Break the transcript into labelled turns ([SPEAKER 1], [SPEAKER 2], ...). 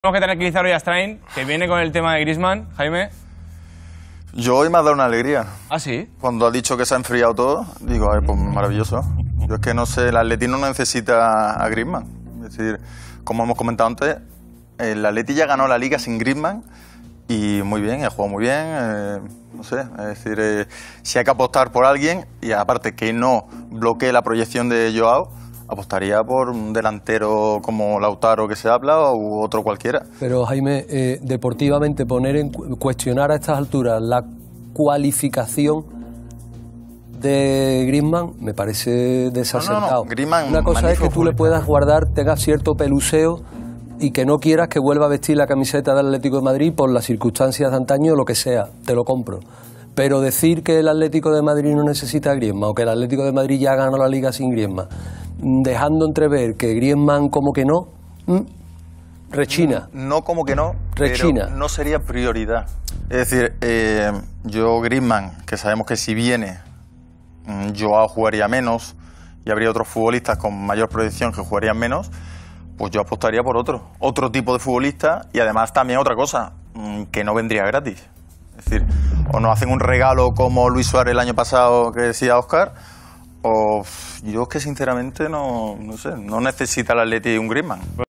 [SPEAKER 1] Tenemos que tranquilizar hoy a Strain, que viene con el tema de Griezmann. Jaime.
[SPEAKER 2] Yo hoy me ha dado una alegría.
[SPEAKER 1] ¿Ah, sí?
[SPEAKER 2] Cuando ha dicho que se ha enfriado todo, digo, a ver, pues maravilloso. Yo es que no sé, el Atleti no necesita a Griezmann. Es decir, como hemos comentado antes, el Atleti ya ganó la Liga sin Griezmann y muy bien, ha jugado muy bien. No sé, es decir, si hay que apostar por alguien, y aparte que no bloquee la proyección de Joao, apostaría por un delantero como Lautaro que se habla u otro cualquiera.
[SPEAKER 3] Pero Jaime, deportivamente cuestionar a estas alturas la cualificación de Griezmann me parece desacertado.
[SPEAKER 2] No, Griezmann,
[SPEAKER 3] una cosa es que tú le puedas guardar, tengas cierto peluseo y que no quieras que vuelva a vestir la camiseta del Atlético de Madrid por las circunstancias de antaño o lo que sea, te lo compro. Pero decir que el Atlético de Madrid no necesita a Griezmann o que el Atlético de Madrid ya ganó la Liga sin Griezmann, dejando entrever que Griezmann como que no, rechina.
[SPEAKER 2] No como que no,
[SPEAKER 3] rechina.
[SPEAKER 2] Pero no sería prioridad. Es decir, yo Griezmann, que sabemos que si viene, Joao jugaría menos y habría otros futbolistas con mayor proyección que jugarían menos, pues yo apostaría por otro tipo de futbolista y además también otra cosa, que no vendría gratis. Es decir, o nos hacen un regalo como Luis Suárez el año pasado que decía Óscar, o yo es que sinceramente no sé, no necesita el Atleti un Griezmann.